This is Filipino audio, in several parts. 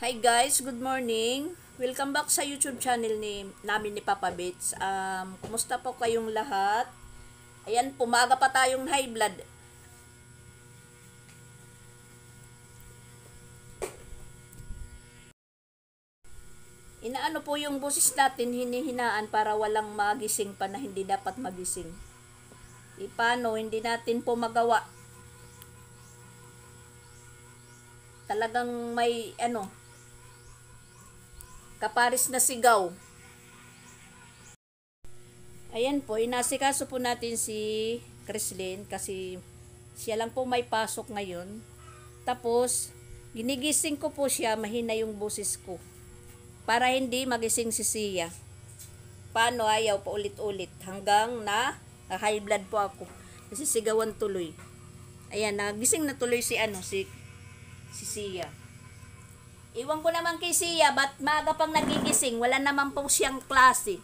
Hi guys, good morning. Welcome back sa YouTube channel namin ni Papa Bits. Kumusta po kayong lahat? Ayan, pumaga pa tayong high blood. Inaano po yung boses natin, hinihinaan para walang magising pa na hindi dapat magising. Paano, hindi natin po magawa. Talagang may kaparis na sigaw. Ayan po, inasikaso po natin si Chrislyn kasi siya lang po may pasok ngayon. Tapos, ginigising ko po siya, mahina yung boses ko. Para hindi magising si Sia. Paano, ayaw pa ulit-ulit hanggang na high blood po ako. Kasi sigawan tuloy. Ayan, nagising na tuloy si Sia. Iwan ko naman kay Sia, ba't maaga pang nagigising? Wala naman po siyang klase.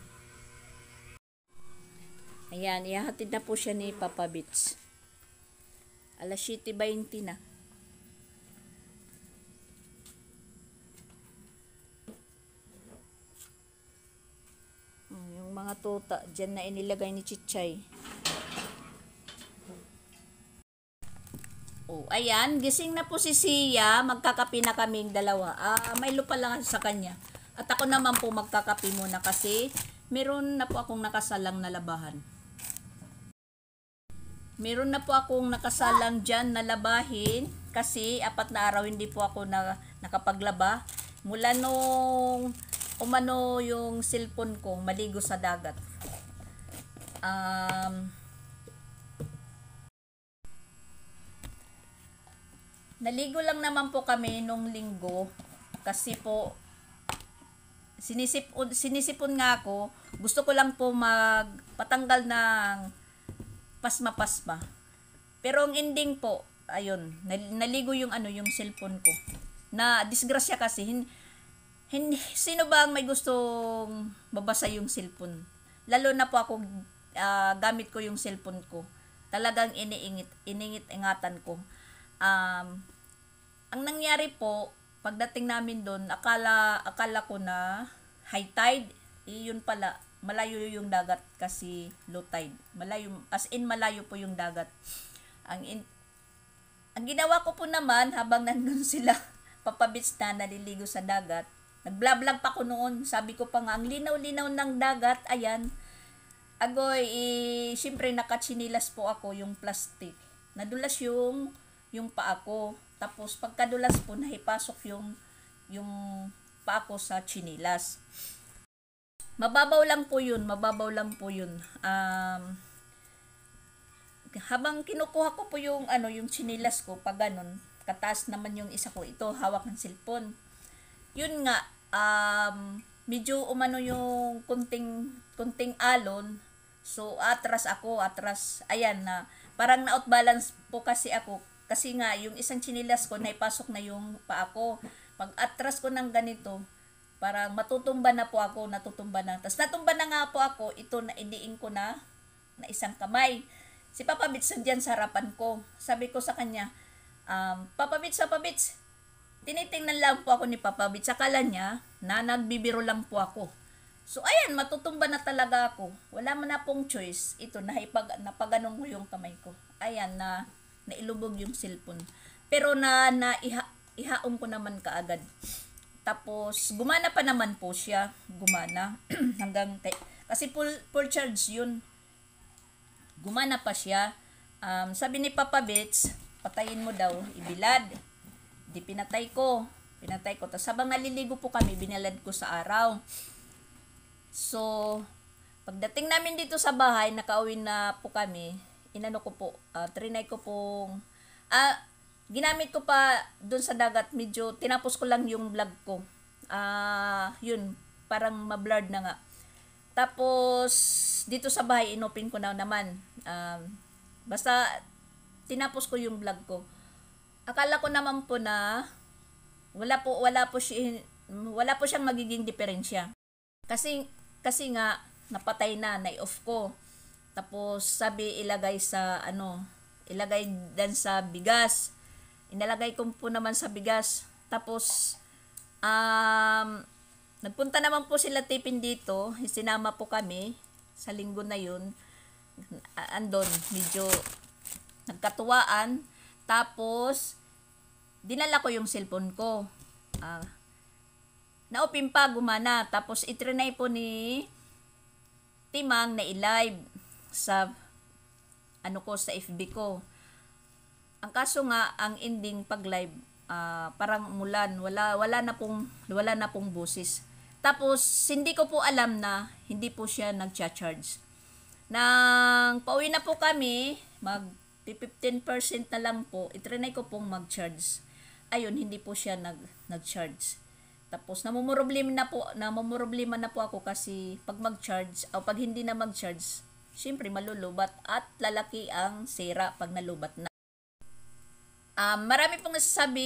Ayan, ihahatid na po siya ni Papa Bits. Alas 7:20 na. Yung mga tuta, dyan na inilagay ni Chichay. Oh, ayan, gising na po si Sia, magkakape na kaming dalawa. May lupa lang sa kanya. At ako naman po magkakape muna kasi meron na po akong nakasalang na labahan. Meron na po akong nakasalang dyan na labahin kasi 4 na araw hindi po ako nakapaglaba. Mula nung umano yung cellphone ko, maligo sa dagat. Naligo lang naman po kami nung linggo kasi po sinisipon nga ako. Gusto ko lang po magpatanggal ng pasma-pasma. Pero ang ending po, ayun, naligo yung yung cellphone ko. Na disgrasya kasi sino ba ang may gustong babasa yung cellphone? Lalo na po ako gamit ko yung cellphone ko. Talagang iningit-ingatan ko. Ang nangyari po, pagdating namin doon, akala ko na high tide, yun pala, malayo yung dagat kasi low tide. Malayo, as in malayo po yung dagat. Ang ginawa ko po naman, habang nandun sila, Papa Bits na naliligo sa dagat, nag-vlog pa ko noon, sabi ko pa nga, ang linaw-linaw ng dagat, ayan, agoy, syempre nakatsinilas po ako, yung plastic. Nadulas yung paa ko. Tapos pagkadulas po nahipasok yung paa ko sa chinilas. Mababaw lang po yun. Habang kinukuha ko po yung chinilas ko, pag ganun, kataas naman yung isa ko, ito hawak ng cellphone. Yun nga, medyo umano yung kunting alon. So atras, ayan na, parang na-outbalance po kasi ako. Kasi nga, yung isang chinilas ko, naipasok na yung paa ko. Pag atras ko ng ganito, parang natutumba na po ako, Tapos natumba na nga po ako, ito na idiin ko na isang kamay. Si Papa Bits dyan sa harapan ko. Sabi ko sa kanya, Papa Bits, tinitingnan lang po ako ni Papa Bits. Akala niya na nagbibiro lang po ako. So ayan, matutumba na talaga ako. Wala man na pong choice. Ito, napaganong ko yung kamay ko. Ayan, nailubog yung cellphone. Pero ihaong ko naman kaagad. Tapos, gumana pa naman po siya. Gumana. Kasi full charge yun. Gumana pa siya. Sabi ni Papa Bits, patayin mo daw, ibilad. Di pinatay ko. Tapos habang naliligo po kami, binalad ko sa araw. So, pagdating namin dito sa bahay, nakauwi na po kami, trinay ko pong, ginamit ko pa dun sa dagat, medyo, tinapos ko lang yung vlog ko. Yun, parang ma-blurred na nga. Tapos, dito sa bahay, inopen ko na naman. Basta, tinapos ko yung vlog ko. Akala ko naman po na, wala po siyang magiging diferensya. Kasi nga, napatay na, na-off ko. Tapos sabi ilagay dan sa bigas. Inalagay ko po naman sa bigas. Tapos Nagpunta naman po sila tipin dito, sinama po kami sa linggo na yun. Andon, medyo nagkatuwaan. Tapos, dinala ko yung cellphone ko. Na-open pa, gumana. Tapos, itrinay po ni Timang na i-live sa sa FB ko. Ang kaso nga, ang ending pag live, parang umulan, wala na pong boses. Tapos hindi ko po alam na hindi po siya nagcha-charge. Nang pauwi na po kami, mag 15% na lang po, itrinay ko pong mag-charge. Ayun, hindi po siya nag-charge. Tapos namumroblema na po ako kasi pag mag-charge o pag hindi na mag-charge, syempre malulubat at lalaki ang sira pag nalubat na. Marami pong nasasabi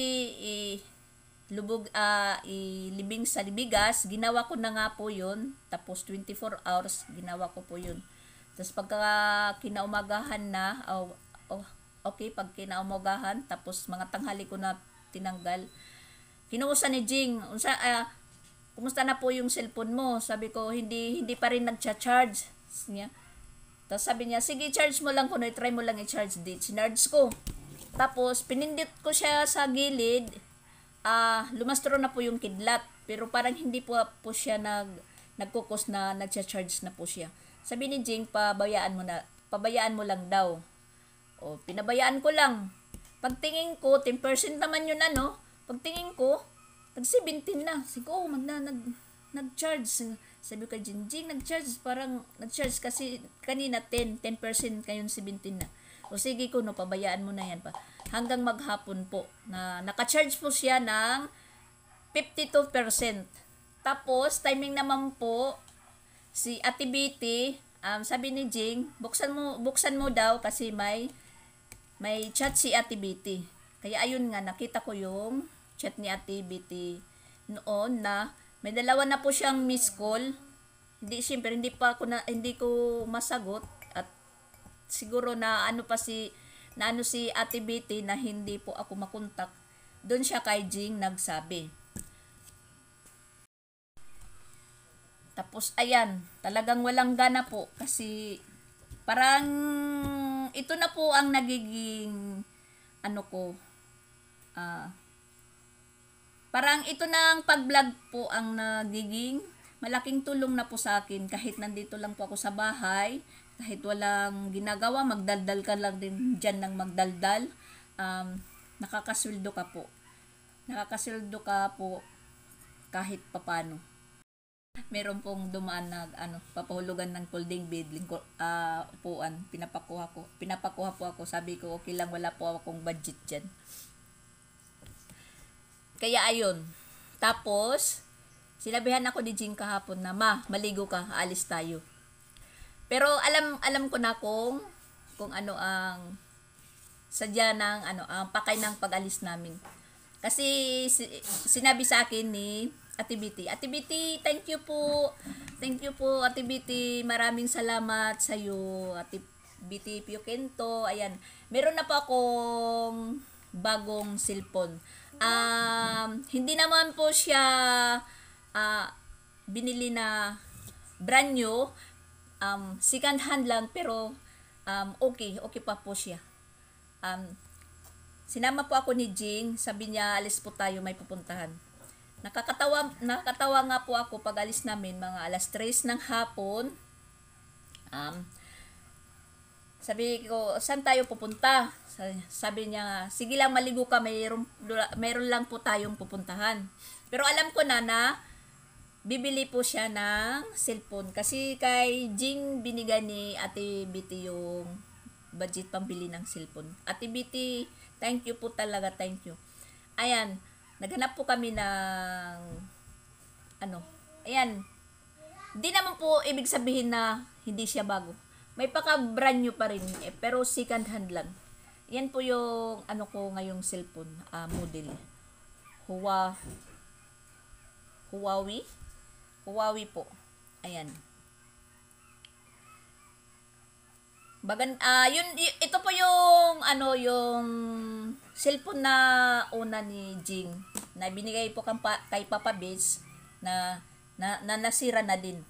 ilibing sa bigas. Ginawa ko na nga po yun. Tapos 24 hours ginawa ko po yun. Tapos pagka kinaumagahan na, pag kinaumagahan, tapos mga tanghali ko na tinanggal, kinuusa ni Jing, kumusta na po yung cellphone mo? Sabi ko, hindi pa rin nagcha-charge niya. Tapos sabi niya, sige, charge mo lang kuno, try mo lang i-charge dito. Sinarge ko. Tapos, pinindit ko siya sa gilid, lumastro na po yung kidlat. Pero parang hindi po siya nagkukos na nagcha-charge na po siya. Sabi ni Jing, pabayaan mo lang daw. O, pinabayaan ko lang. Pagtingin ko, 10% naman yun Pagtingin ko, nag-17 na. Sige, nag-charge. Sabi ko, Jing, nag-charge. Parang nag-charge kasi kanina 10% ngayon 17 na. O sige ko, pabayaan mo na yan pa. Hanggang maghapon po, na naka-charge po siya ng 52%. Tapos, timing naman po, si Ate Betty, sabi ni Jing, buksan mo daw kasi may chat si Ate Betty. Kaya ayun nga, nakita ko yung chat ni Ate Betty noon na may dalawa na po siyang missed call. Siyempre, hindi ko masagot. Siguro na si Ate Betty na hindi po ako makontak. Doon siya kay Jing nagsabi. Tapos ayan, talagang walang gana po kasi parang ito na po ang nagiging parang ito na ang pag-vlog po ang nagiging malaking tulong na po sa akin kahit nandito lang po ako sa bahay. Kahit walang ginagawa, magdaldal ka lang din dyan ng magdaldal. Nakakasweldo ka po. Kahit papano. Meron pong dumaan na papahulugan ng folding bed, upuan, pinapakuha po ako. Sabi ko, okay lang, wala po akong budget dyan. Kaya ayun. Tapos, sinabihan ako ni Jing kahapon na, maligo ka, aalis tayo. Pero alam ko na kung ano ang sadya ng ang pakay ng pag-alis namin. Kasi sinabi sa akin ni Ate Betty, Ate Betty, thank you po. Thank you po, Ate Betty. Maraming salamat sa iyo, Ate Betty Piokento. Ayan, meron na po akong bagong cellphone. Hindi naman po siya binili na brand new. Second hand lang pero okay pa po siya. Sinama po ako ni Jing, sabi niya alis po tayo, may pupuntahan. Nakakatawa nga po ako pag alis namin mga 3:00 ng hapon. Sabi ko, saan tayo pupunta? Sabi niya, sige lang, maligo ka, mayroon lang po tayong pupuntahan. Pero alam ko na bibili po siya ng cellphone. Kasi kay Jing binigay ni Ate Betty yung budget pambili ng cellphone. Ate Betty, thank you po talaga, thank you. Ayan, naghanap po kami ng ayan. Di naman po ibig sabihin na hindi siya bago. May brand new pa rin, pero second hand lang. Yan po yung ko ngayong cellphone, model. Huawei po. Ayan. Ito po yung yung cellphone na una ni Jing. na binigay po kay Papa Beach na nasira na din.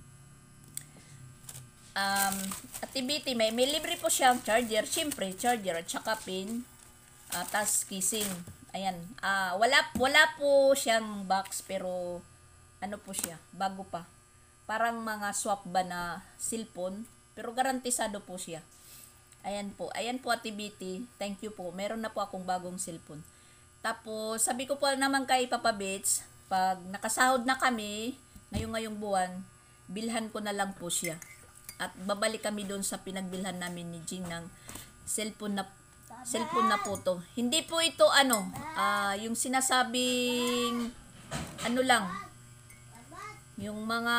Activity, may libre po siyang charger, syempre charger at saka pin, tas casing. Ayan, wala po siyang box, pero ano po siya, bago pa. Parang mga swap ba na cellphone, pero garantisado po siya. Ayan po activity, thank you po, meron na po akong bagong cellphone. Tapos sabi ko po naman kay Papa Beach, pag nakasahod na kami ngayong buwan, bilhan ko na lang po siya. At babalik kami doon sa pinagbilhan namin ni Jing ng cellphone na po to. Hindi po ito yung sinasabing lang, yung mga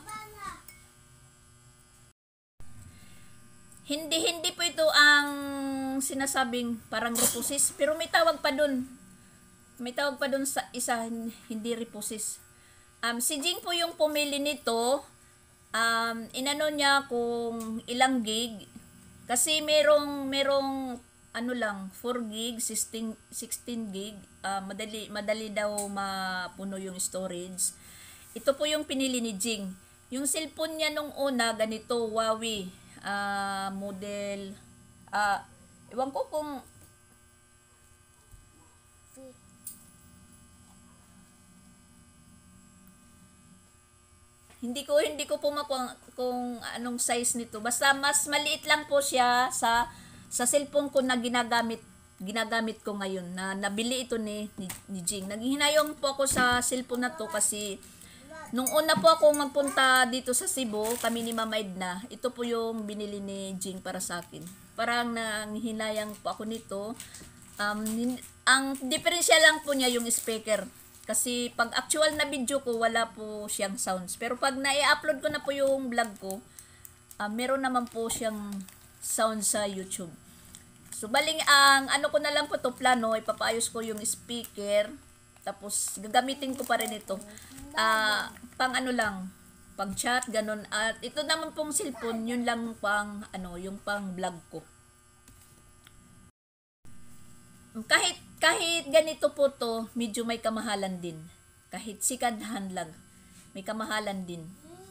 hindi po ito ang sinasabing parang reposis, pero may tawag pa doon. May tawag pa doon sa isa, hindi reposis. Si Jing po yung pumili nito. Inano niya kung ilang gig, kasi merong 4 gig, 16 gig, madali daw mapuno yung storage. Ito po yung pinili ni Jing. Yung cellphone niya nung una, ganito, Huawei model, ewan ko kung hindi ko po makuha kung anong size nito. Basta mas maliit lang po siya sa cellphone ko na ginagamit ko ngayon, na nabili ito ni Jing. Naghihinayong po ako sa cellphone na to kasi nung una po ako magpunta dito sa Cebu, kami ni Mama Edna, ito po yung binili ni Jing para sa akin. Parang nanghihinayang po ako nito. Ang diferensya lang po niya yung speaker. Kasi pag actual na video ko, wala po siyang sounds. Pero pag na-i-upload ko na po yung vlog ko, meron naman po siyang sound sa YouTube. So, ang ano ko na lang po to plano, ipapaayos ko yung speaker. Tapos, gagamitin ko pa rin ito. Pang pang chat, ganun. At ito naman pong cellphone, yun lang yung pang vlog ko. Kahit ganito po to, medyo may kamahalan din. Kahit second hand lang, may kamahalan din.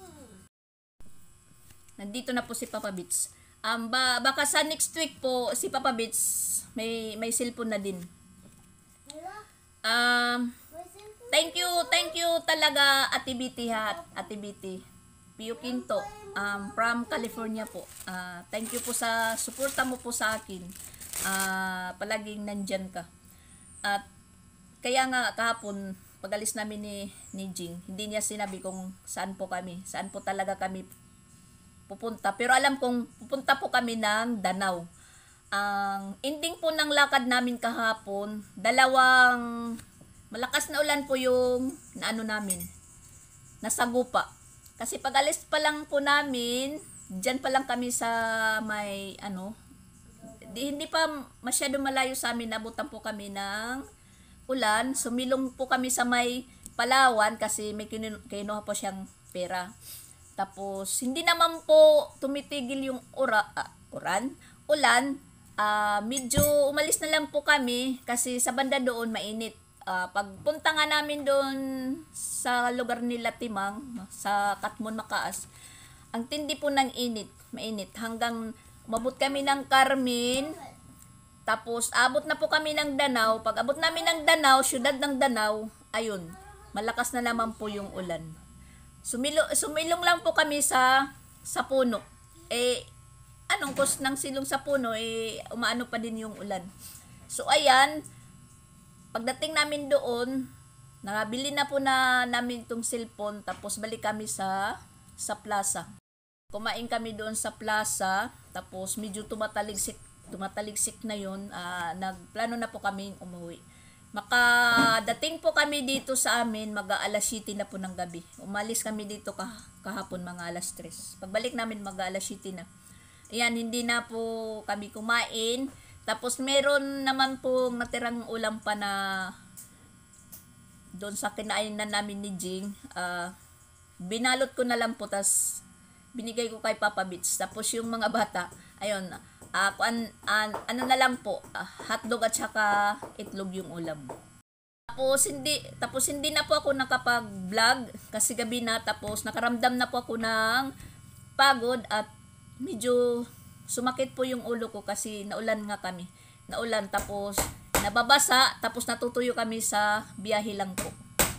Nandito na po si Papa Beach. Baka sa next week po si Papa Beach may cellphone na din. Thank you talaga Ate Biti Ate Biti Pio Quinto from California po. Thank you po sa suporta mo po sa akin. Palaging nandyan ka. At kaya nga kahapon pag-alis namin ni Jing, hindi niya sinabi kung saan po talaga kami pupunta, pero alam kong pupunta po kami ng Danau. Ang ending po ng lakad namin kahapon, dalawang malakas na ulan po yung namin, nasagupa. Kasi pag-alis pa lang po namin, dyan pa lang kami sa may hindi pa masyado malayo sa amin, nabutan po kami ng ulan. Sumilong po kami sa may Palawan kasi may kinuha po siyang pera. Tapos hindi naman po tumitigil yung ulan. Medyo umalis na lang po kami kasi sa banda doon mainit. Pagpunta nga namin doon sa lugar nila Timang, sa Katmon, Makaas, ang tindi po ng mainit hanggang umabot kami ng Carmen, tapos abot na po kami ng Danau. Pag abot namin ng Danau, syudad ng Danau, ayun, malakas na naman po yung ulan. Sumilong lang po kami sa puno. Anong cause ng silong sa puno, umaano pa din yung ulan. So ayan, pagdating namin doon, nakabili na po namin itong cellphone, tapos balik kami sa plaza. Kumain kami doon sa plaza, tapos medyo tumataligsik na yun. Nagplano na po kaming umuwi. Makadating po kami dito sa amin, mag-aalas 7 na po ng gabi. Umalis kami dito kahapon mga alas 3. Pagbalik namin mag-aalas 7 na. Ayan, hindi na po kami kumain. Tapos meron naman po natirang ulam pa na doon sa kinainan namin ni Jing. Binalot ko na lang po, tas binigay ko kay Papa Beach. Tapos yung mga bata, ayun, ano na lang po, hotdog at saka itlog yung ulam. Tapos hindi na po ako nakapag-vlog kasi gabi na, tapos nakaramdam na po ako ng pagod at medyo sumakit po yung ulo ko kasi naulan nga kami. Naulan, tapos nababasa, tapos natutuyo kami sa biyahe lang po.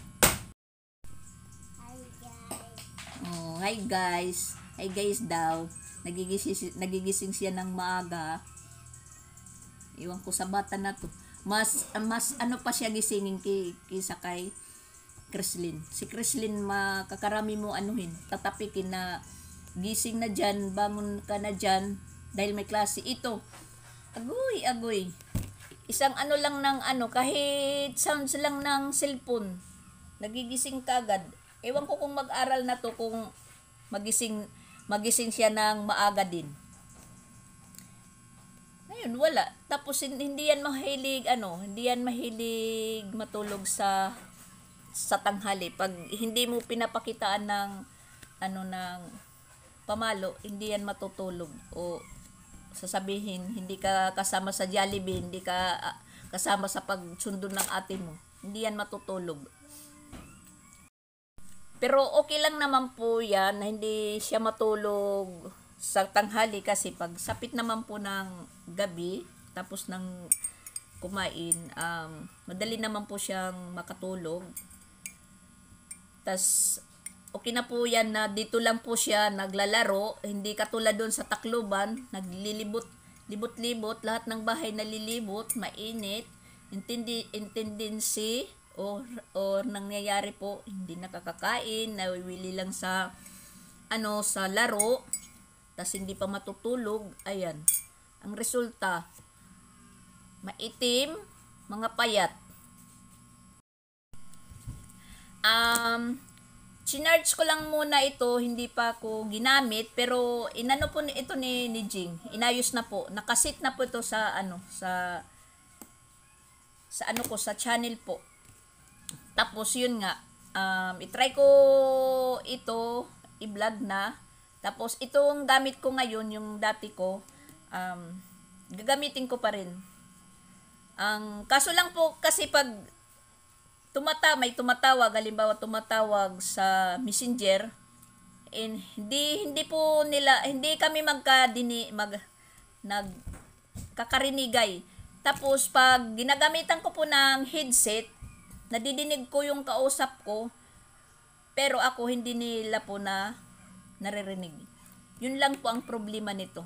Oh, hi guys. Hi guys daw. Nagigising siya ng maaga. Iwan ko sa bata na to. Mas ano pa siya gisingin kaysa kay Kreslin. Si Kreslin makakarami mo anuhin, tatapikin na gising na dyan, bangon ka na dyan dahil may klase. Ito, agoy. Isang ano lang ng kahit sounds lang ng cellphone, nagigising ka agad. Ewan ko kung mag-aral na to, kung magising siya ng maaga din. Ayun, wala. Tapos hindi yan mahilig matulog sa tanghali. Pag hindi mo pinapakitaan ng ng pamalo, hindi yan matutulog. O sasabihin, hindi ka kasama sa Jollibee, hindi ka kasama sa pagsundo ng ate mo, hindi yan matutulog. Pero okay lang naman po yan na hindi siya matulog sa tanghali kasi pag sapit naman po ng gabi, tapos ng kumain, madali naman po siyang makatulog. Tas okay na po yan na dito lang po siya naglalaro, hindi katulad doon sa Tacloban, libot, lahat ng bahay nalilibot, mainit, intendency, or nangyayari po, hindi nakakakain, nawiwili lang sa sa laro, tas hindi pa matutulog. Ayan, ang resulta, maitim, mga payat. Chinarge ko lang muna ito, hindi pa ako ginamit, pero inano po ito ni Jing, inayos na po, nakasit na po ito sa sa channel po. Tapos yun nga, itry ko ito, i-vlog na. Tapos itong gamit ko ngayon, yung dati ko, gagamitin ko pa rin. Kaso lang po kasi pag may tumatawag, halimbawa tumatawag sa Messenger, and hindi kami nagkakarinigay. Tapos pag ginagamitan ko po ng headset, nadidinig ko yung kausap ko, pero ako hindi nila po naririnig. Yun lang po ang problema nito.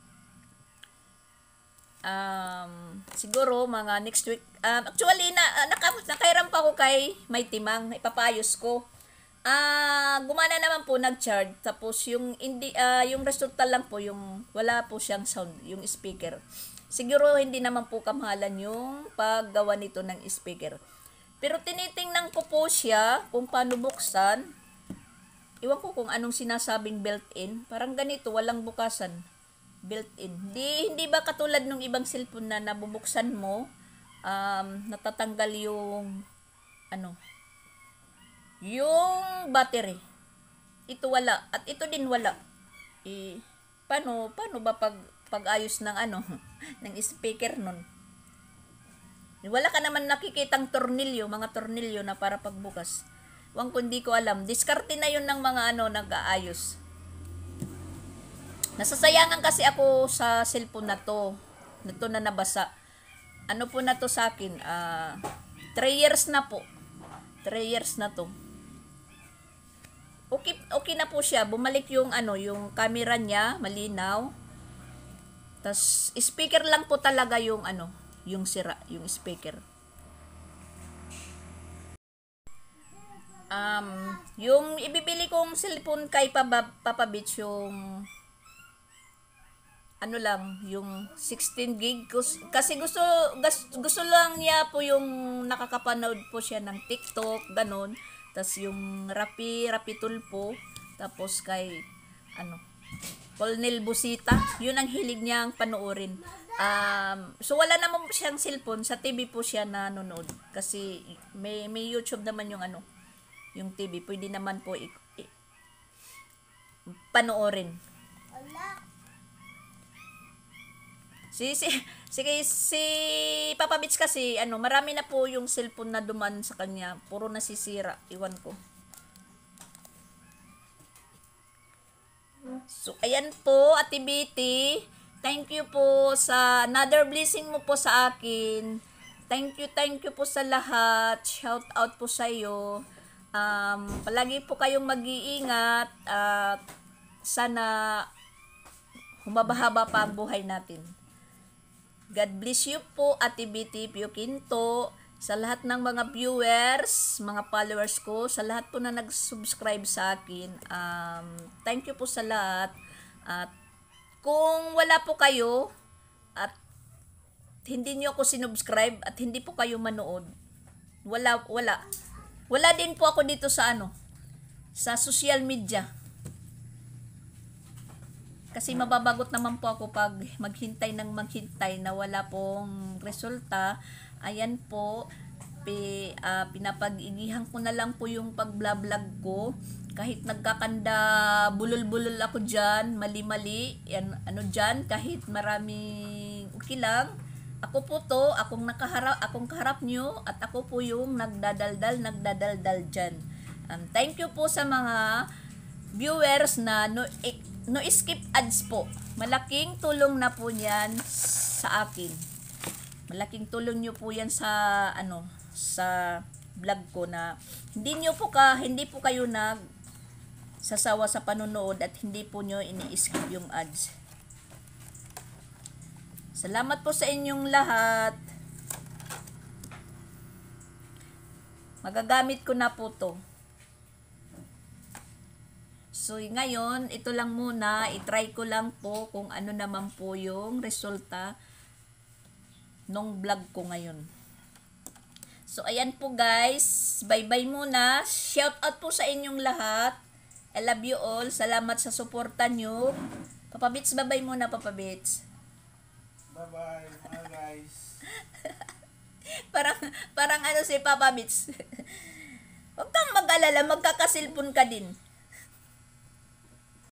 Siguro mga next week. Actually nakairam pa ako kay May Timang, ipapayos ko. Gumana naman po, nag-charge. Tapos yung resulta lang po, yung wala po siyang sound, yung speaker. Siguro hindi naman po kamahalan yung paggawa nito ng speaker. Pero tinitingnan ko po siya kung paano buksan. Iwan ko kung anong sinasabing built-in. Parang ganito, walang bukasan. Built-in. Hindi ba katulad ng ibang cellphone na nabubuksan mo, natatanggal yung yung battery. Ito wala. At ito din wala. Paano ba pag-ayos ng ng speaker nun? Wala ka naman nakikitang tornilyo, mga tornilyo na para pagbukas. Hindi ko alam. Diskarte na yun ng mga nag-aayos. Nasasayangan kasi ako sa cellphone na to. Na nabasa. Ano po na to sa akin? 3 years na po. 3 years na to. Okay na po siya. Bumalik yung yung camera niya, malinaw. Tas speaker lang po talaga yung yung sira, yung speaker. Yung ibibili kong cellphone kay Papa Beach, yung yung 16 gig, kasi gusto lang niya po yung nakakapanood po siya ng TikTok, ganon. Tas yung Rappi Tulpo, tapos kay Colonel Busita, yun ang hilig niyang panoorin. So wala naman siyang cellphone, sa TV po siya nanonood kasi may YouTube naman yung yung TV, pwede naman po panoorin. Si Papa Beach kasi, ano, marami na po yung cellphone na duman sa kanya. Puro nasisira. Iwan ko. So, ayan po, Ate Betty. Thank you po sa another blessing mo po sa akin. Thank you po sa lahat. Shout out po sa iyo. Palagi po kayong mag-iingat at sana humabahaba pa ang buhay natin. God bless you po, Ate Betty Pio Quinto, sa lahat ng mga viewers, mga followers ko, sa lahat po na nag-subscribe sa akin. Thank you po sa lahat. At kung wala po kayo at hindi niyo ako sinubscribe at hindi po kayo manood, wala din po ako dito sa sa social media. Kasi mababagot naman po ako pag maghintay na wala pong resulta. Ayan po, pinapag-igihan ko na lang po yung pag-vlog ko. Kahit nagkakanda, bulol-bulol ako dyan, mali-mali, yan, dyan, kahit maraming okay lang. Ako po to, akong kaharap nyo, at ako po yung nagdadaldal dyan. Thank you po sa mga viewers na no skip ads po. Malaking tulong na po niyan sa akin. Malaking tulong niyo po yan sa sa vlog ko na hindi po kayo sasawa sa panonood at hindi po niyo ini-skip yung ads. Salamat po sa inyong lahat. Magagamit ko na po to. So, ngayon, ito lang muna. I-try ko lang po kung ano naman po yung resulta nung vlog ko ngayon. So, ayan po guys. Bye-bye muna. Shout out po sa inyong lahat. I love you all. Salamat sa suporta nyo. Papa Beats, bye-bye muna, Papa Beats. Bye-bye, mga guys. parang si Papa Beats. Huwag kang mag-alala. Magkakasilpon ka din.